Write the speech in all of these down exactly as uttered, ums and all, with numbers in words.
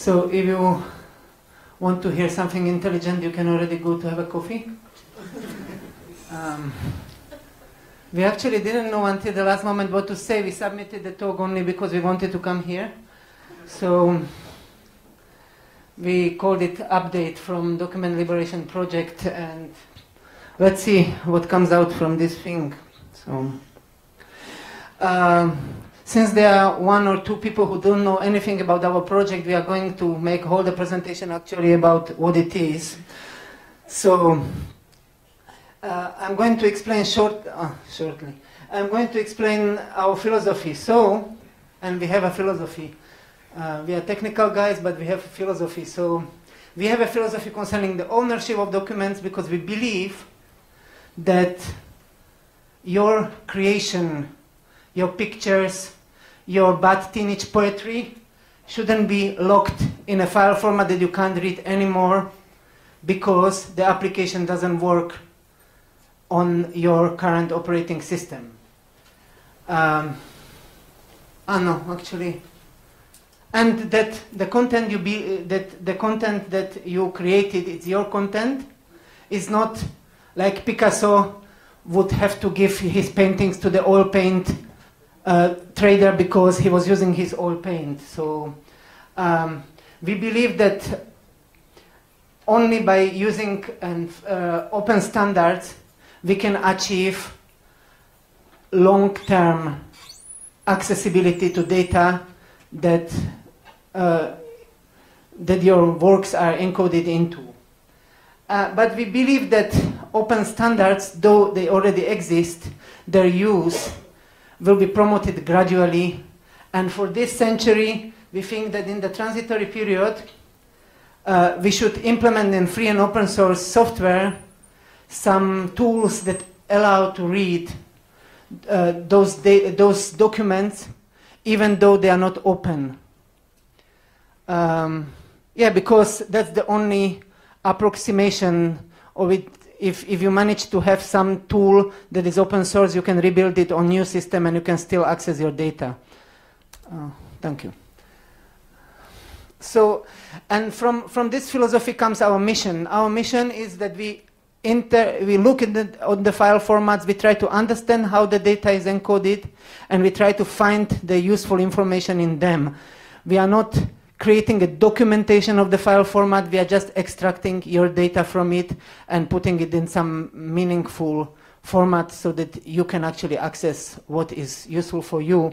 So if you want to hear something intelligent, you can already go to have a coffee. Um, we actually didn't know until the last moment what to say. We submitted the talk only because we wanted to come here. So we called it Update from Document Liberation Project, and let's see what comes out from this thing. So, um, since there are one or two people who don't know anything about our project, we are going to make whole the presentation actually about what it is. So, uh, I'm going to explain short, uh, shortly. I'm going to explain our philosophy. So, and we have a philosophy. Uh, we are technical guys, but we have a philosophy. So, we have a philosophy concerning the ownership of documents because we believe that your creation, your pictures, your bad teenage poetry shouldn't be locked in a file format that you can't read anymore because the application doesn't work on your current operating system. Um, ah no, actually, and that the content you be that the content that you created, it's your content, is not like Picasso would have to give his paintings to the oil paint uh, trader because he was using his oil paint. So um, we believe that only by using an, uh, open standards we can achieve long-term accessibility to data that uh, that your works are encoded into. Uh, but we believe that open standards, though they already exist, their use will be promoted gradually. And for this century, we think that in the transitory period, uh, we should implement in free and open source software some tools that allow to read uh, those, those documents, even though they are not open. Um, yeah, because that's the only approximation of it. If, if you manage to have some tool that is open source, you can rebuild it on new system and you can still access your data. Uh, thank you. So, and from, from this philosophy comes our mission. Our mission is that we, inter, we look at the, on the file formats, we try to understand how the data is encoded, and we try to find the useful information in them. We are not creating a documentation of the file format, we are just extracting your data from it and putting it in some meaningful format so that you can actually access what is useful for you.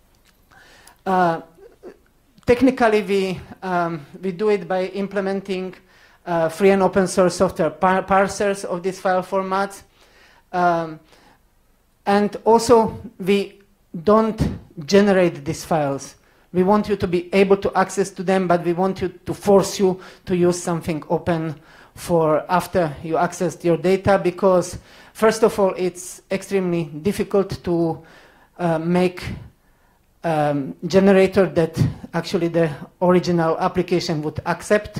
Uh, technically, we, um, we do it by implementing uh, free and open source software par parsers of these file formats. Um, and also, we don't generate these files. We want you to be able to access to them, but we want you to force you to use something open for after you access your data, because first of all, it's extremely difficult to uh, make um, generator that actually the original application would accept.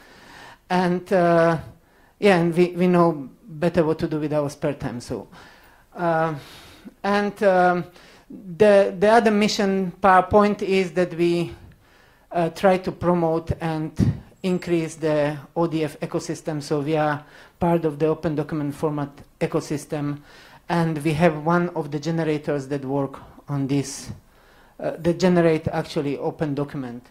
And uh, yeah, and we, we know better what to do with our spare time. So, uh, and um, The, the other mission PowerPoint is that we uh, try to promote and increase the O D F ecosystem. So we are part of the open document format ecosystem, and we have one of the generators that work on this, uh, that generate actually open document.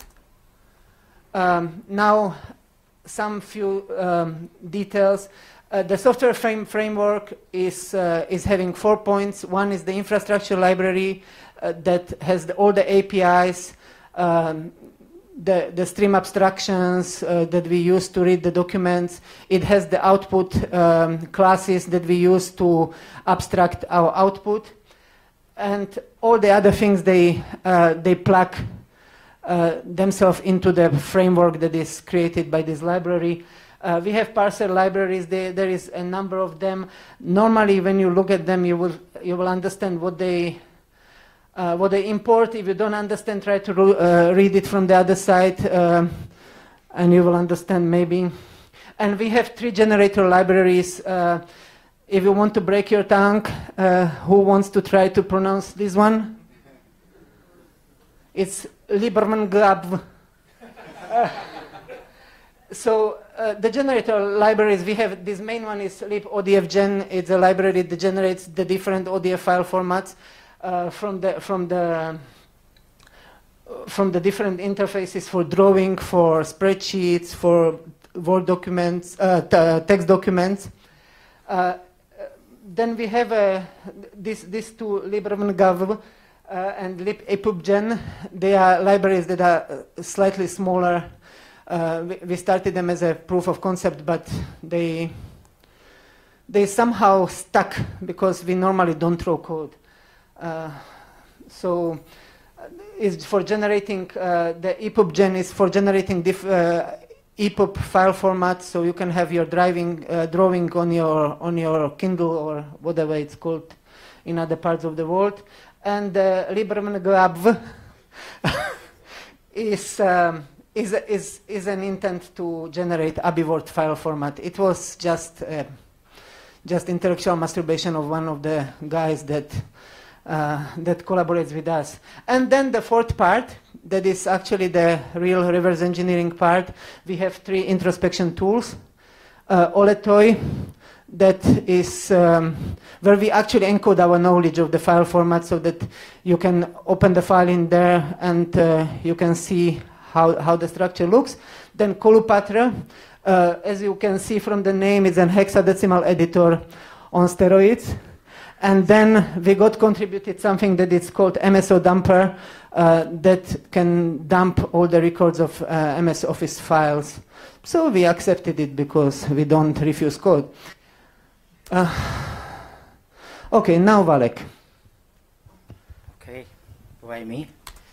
Um, now, some few um, details. Uh, the software frame framework is, uh, is having four points. One is the infrastructure library uh, that has the, all the A P Is, um, the, the stream abstractions uh, that we use to read the documents. It has the output um, classes that we use to abstract our output. And all the other things, they, uh, they plug uh, themselves into the framework that is created by this library. Uh, we have parser libraries. They, there is a number of them. Normally, when you look at them, you will you will understand what they uh, what they import. If you don't understand, try to uh, read it from the other side, uh, and you will understand maybe. And we have three generator libraries. Uh, if you want to break your tongue, uh, who wants to try to pronounce this one? It's Lieberman Glab. Uh, so uh, the generator libraries, we have, this main one is libodfgen. It's a library that generates the different O D F file formats uh, from the from the from the different interfaces for drawing, for spreadsheets, for Word documents, uh, t text documents. Uh, then we have uh, this, these two, libmngov uh, and libepubgen. They are libraries that are slightly smaller. Uh, we, we started them as a proof of concept, but they they somehow stuck because we normally don't throw code. Uh, so is for generating uh, the epubgen is for generating diff, uh, E P U B file format, so you can have your driving uh, drawing on your on your Kindle or whatever it's called in other parts of the world. And uh, libmngov is, um, is is is an intent to generate AbiWord file format. It was just uh, just intellectual masturbation of one of the guys that uh, that collaborates with us. And then the fourth part, that is actually the real reverse engineering part. We have three introspection tools. Uh, Oletoy, that is um, where we actually encode our knowledge of the file format so that you can open the file in there and uh, you can see how, how the structure looks. Then Kolupatra, uh, as you can see from the name, it's an hexadecimal editor on steroids. And then we got contributed something that is called M S O Dumper, uh, that can dump all the records of uh, M S Office files. So we accepted it because we don't refuse code. Uh, okay, now Valek. Okay, why me?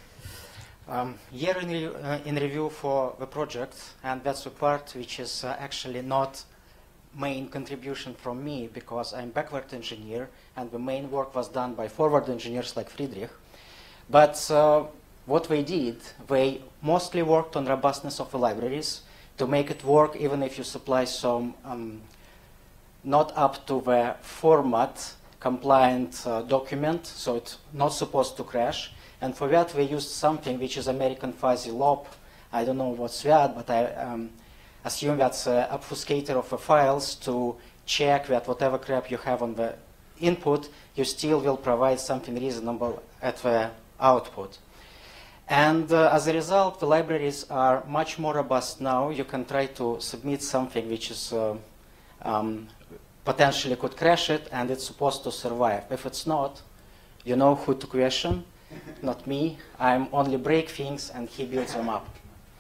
Um, year in, re uh, in review for the project, and that's the part which is uh, actually not main contribution from me, because I'm backward engineer and the main work was done by forward engineers like Friedrich. But uh, what they did, they mostly worked on robustness of the libraries to make it work even if you supply some um, not up to the format compliant uh, document, so it's not supposed to crash. And for that we used something which is American fuzzy lop. I don't know what's that, but I um, assume that's an obfuscator of the files to check that whatever crap you have on the input, you still will provide something reasonable at the output. And uh, as a result, the libraries are much more robust now. You can try to submit something which is uh, um, potentially could crash it, and it's supposed to survive. If it's not, you know who to question, not me. I'm only break things and he builds them up.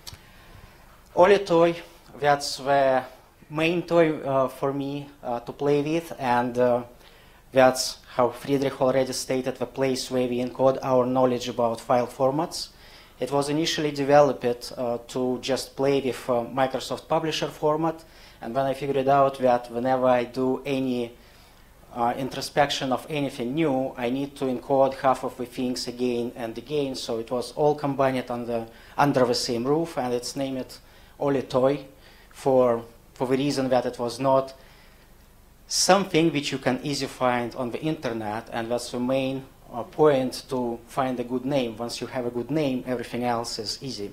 Oletoy, that's the main toy uh, for me uh, to play with, and uh, that's how Friedrich already stated, the place where we encode our knowledge about file formats. It was initially developed uh, to just play with uh, Microsoft Publisher format, and when I figured out that whenever I do any uh, introspection of anything new, I need to encode half of the things again and again, so it was all combined under, under the same roof, and it's named Oletoy for, for the reason that it was not something which you can easily find on the internet, and that's the main uh, point, to find a good name. Once you have a good name, everything else is easy.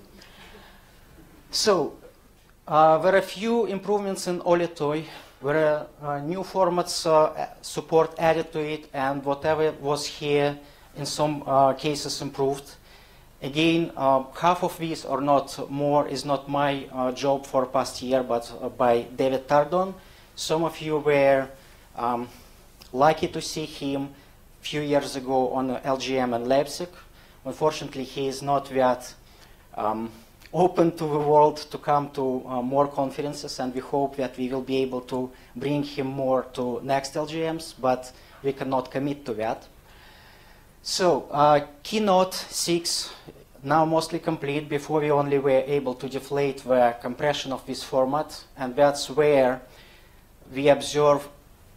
So uh, there are a few improvements in Oletoy. There are uh, new formats uh, support added to it, and whatever was here in some uh, cases improved. Again, uh, half of these or not more is not my uh, job for past year, but uh, by David Tardon. Some of you were um, lucky to see him a few years ago on uh, L G M in Leipzig. Unfortunately, he is not that um, open to the world to come to uh, more conferences, and we hope that we will be able to bring him more to next L G Ms, but we cannot commit to that. So, uh, Keynote six, now mostly complete. Before we only were able to deflate the compression of this format, and that's where we observe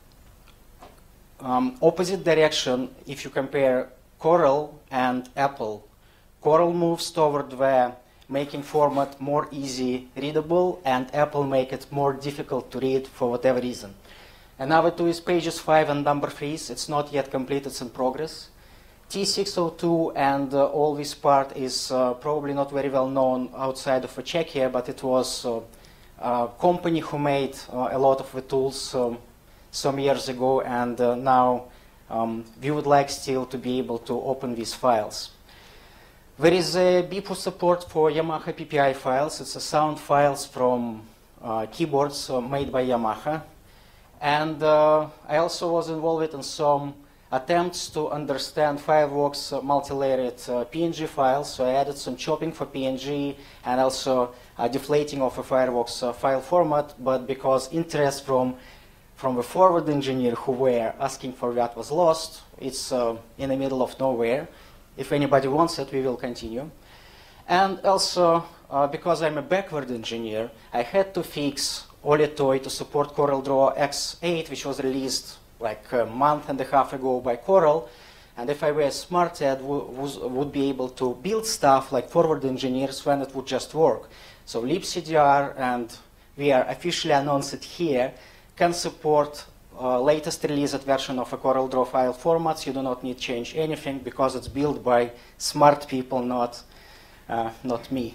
um, opposite direction if you compare Coral and Apple. Coral moves toward the making format more easy readable, and Apple make it more difficult to read for whatever reason. Another two is Pages five and number three. It's not yet complete, it's in progress. T six oh two and uh, all this part is uh, probably not very well known outside of Czechia, but it was uh, a company who made uh, a lot of the tools um, some years ago, and uh, now um, we would like still to be able to open these files. There is a B P U support for Yamaha P P I files. It's a sound files from uh, keyboards uh, made by Yamaha. And uh, I also was involved in some attempts to understand Fireworks uh, multi-layered uh, P N G files. So I added some chopping for P N G and also uh, deflating of a Fireworks uh, file format. But because interest from from the forward engineer who were asking for that was lost, it's uh, in the middle of nowhere. If anybody wants it, we will continue. And also, uh, because I'm a backward engineer, I had to fix Olitoy to support CorelDRAW X eight, which was released like a month and a half ago by Corel. And if I were smart, I would be able to build stuff like forward engineers when it would just work. So libcdr, and we are officially announced it here, can support uh, latest released version of a CorelDRAW file formats. You do not need to change anything because it's built by smart people, not, uh, not me.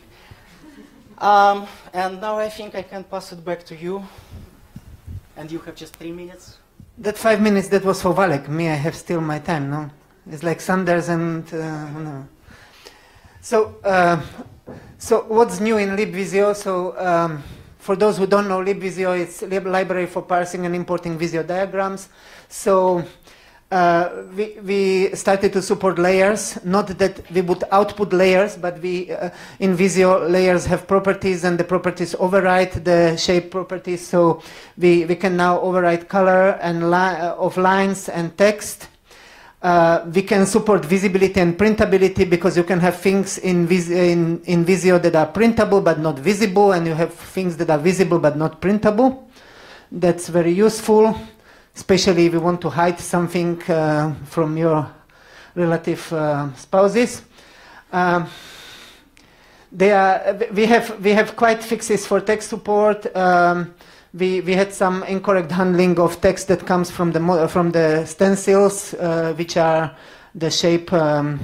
Um, and now I think I can pass it back to you. And you have just three minutes. That five minutes, that was for Valek. Me, I have still my time, no? It's like Sanders and... Uh, no. So, uh, so what's new in libvisio? So, um, for those who don't know, libvisio is a library for parsing and importing Visio diagrams. So, Uh, we, we started to support layers, not that we would output layers, but we, uh, in Visio, layers have properties, and the properties override the shape properties, so we, we can now override color and li uh, of lines and text. Uh, we can support visibility and printability, because you can have things in, vis in, in Visio that are printable but not visible, and you have things that are visible but not printable. That's very useful. Especially if you want to hide something uh, from your relative uh, spouses. Um, they are, we, have, we have quite fixes for text support. Um, we, we had some incorrect handling of text that comes from the, from the stencils, uh, which are the shape um,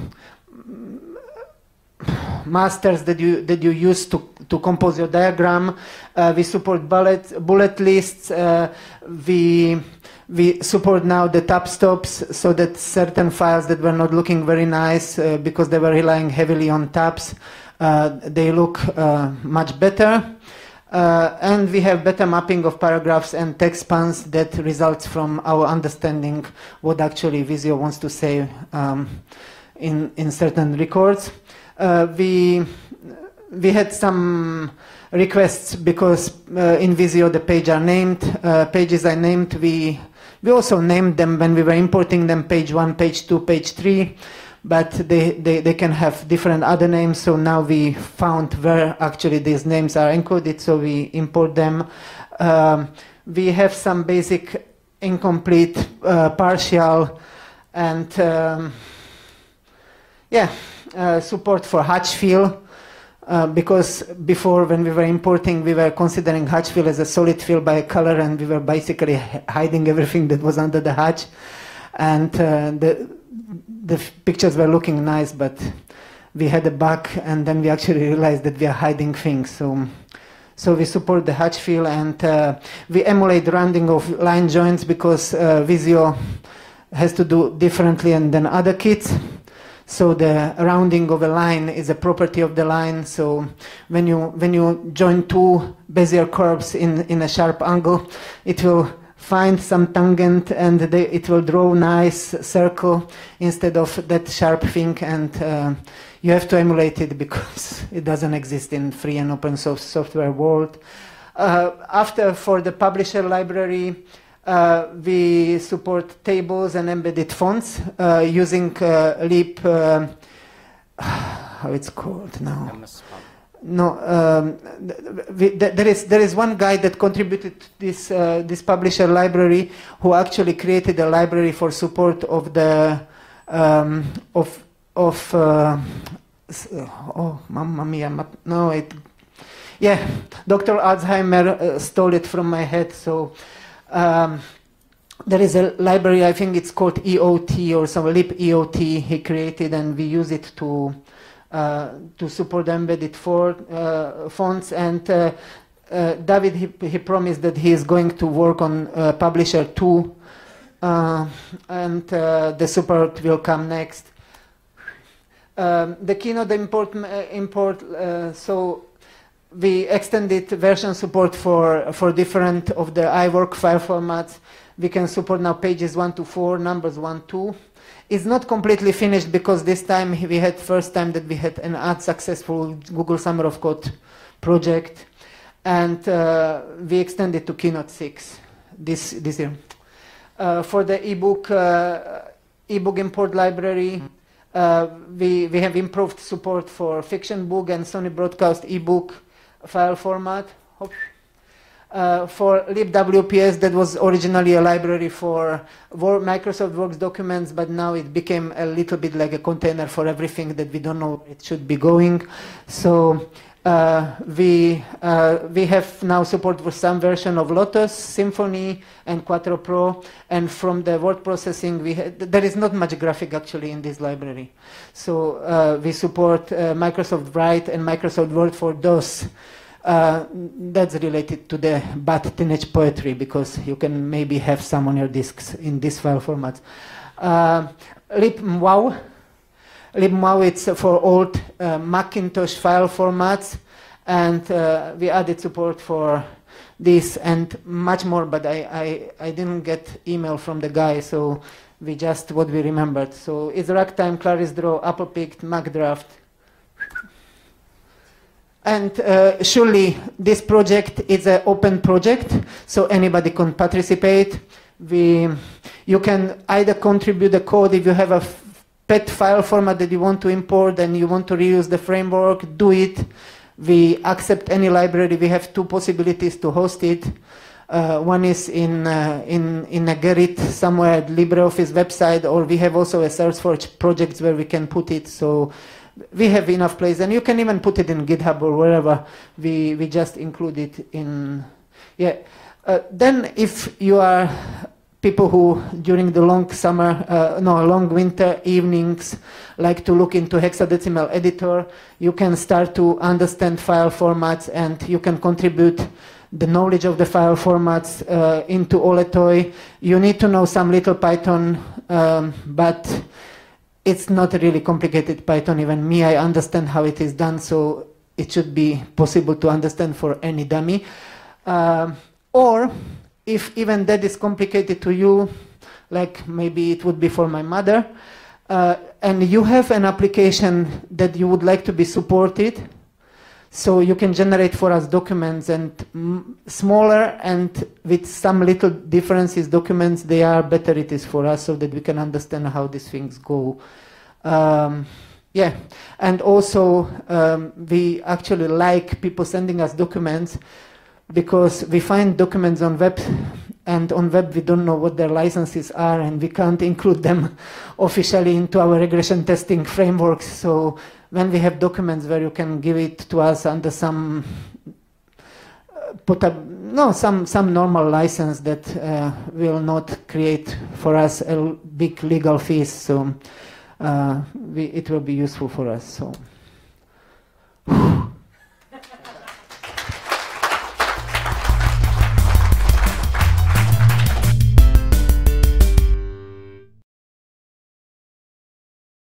masters that you, that you use to, to compose your diagram. Uh, we support bullet, bullet lists. Uh, we, We support now the tab stops, so that certain files that were not looking very nice uh, because they were relying heavily on tabs, uh, they look uh, much better. Uh, and we have better mapping of paragraphs and text spans that results from our understanding what actually Visio wants to say um, in, in certain records. Uh, we, we had some requests because uh, in Visio the pages are named, uh, pages are named. We We also named them when we were importing them, page one, page two, page three, but they, they, they can have different other names, so now we found where actually these names are encoded, so we import them. Um, we have some basic incomplete, uh, partial, and um, yeah, uh, support for hatch fill. Uh, because before, when we were importing, we were considering hatch fill as a solid fill by color, and we were basically hiding everything that was under the hatch. And uh, the, the pictures were looking nice, but we had a bug, and then we actually realized that we are hiding things. So, so we support the hatch fill, and uh, we emulate rounding of line joints, because uh, Visio has to do differently than other kits. So the rounding of a line is a property of the line. So when you when you join two Bezier curves in in a sharp angle, it will find some tangent, and they, it will draw a nice circle instead of that sharp thing. And uh, you have to emulate it because it doesn't exist in free and open source software world. Uh, after, for the publisher library, Uh, we support tables and embedded fonts uh, using uh, Leap, uh, how it's called now? No, um, we, th there is there is one guy that contributed to this uh, this publisher library, who actually created a library for support of the um, of of uh, oh mamma mia, no it yeah Doctor Alzheimer uh, stole it from my head. So. Um, there is a library, I think it's called E O T or some Leap E O T he created, and we use it to uh, to support embedded for, uh, fonts. And uh, uh, David, he, he promised that he is going to work on uh, Publisher two, uh, and uh, the support will come next. Um, the keynote import, uh, import uh, so we extended version support for, for different of the iWork file formats. We can support now pages one to four, numbers one, two. It's not completely finished because this time we had first time that we had an ad successful Google Summer of Code project, and uh, we extended to Keynote six this, this year. Uh, for the ebook, uh, ebook import library, uh, we, we have improved support for Fiction Book and Sony Broadcast ebook file format. Oops. Uh, for libwps, that was originally a library for Word, Microsoft Works documents, but now it became a little bit like a container for everything that we don't know where it should be going. So uh, we uh, we have now support for some version of Lotus, Symfony, and Quattro Pro. And from the word processing, we there is not much graphic actually in this library. So uh, we support uh, Microsoft Write and Microsoft Word for DOS. Uh, that's related to the bad teenage poetry, because you can maybe have some on your disks in this file format. Uh, libmwow, libmwow it's for old uh, Macintosh file formats, and uh, we added support for this and much more, but I, I, I didn't get email from the guy, so we just what we remembered. So it's Ragtime, ClarisDraw, ApplePict, MacDraft. And uh, surely this project is an open project, so anybody can participate. We, you can either contribute the code if you have a pet file format that you want to import and you want to reuse the framework, do it. We accept any library. We have two possibilities to host it. Uh, one is in, uh, in, in a Gerrit somewhere at LibreOffice website, or we have also a SourceForge project where we can put it. So we have enough place, and you can even put it in GitHub or wherever. We we just include it in, yeah. Uh, then, if you are people who during the long summer, uh, no, long winter evenings like to look into hexadecimal editor, you can start to understand file formats, and you can contribute the knowledge of the file formats uh, into Oletoy. You need to know some little Python, um, but it's not a really complicated Python. Even me, I understand how it is done, so it should be possible to understand for any dummy. Uh, or if even that is complicated to you, like maybe it would be for my mother, uh, and you have an application that you would like to be supported, so you can generate for us documents, and m smaller and with some little differences documents, they are better it is for us, so that we can understand how these things go. Um, yeah, and also um, we actually like people sending us documents, because we find documents on web, and on web we don't know what their licenses are, and we can't include them officially into our regression testing frameworks. So when we have documents where you can give it to us under some uh, put up, no, some, some normal license that uh, will not create for us a big legal fees, so uh, we, it will be useful for us. So.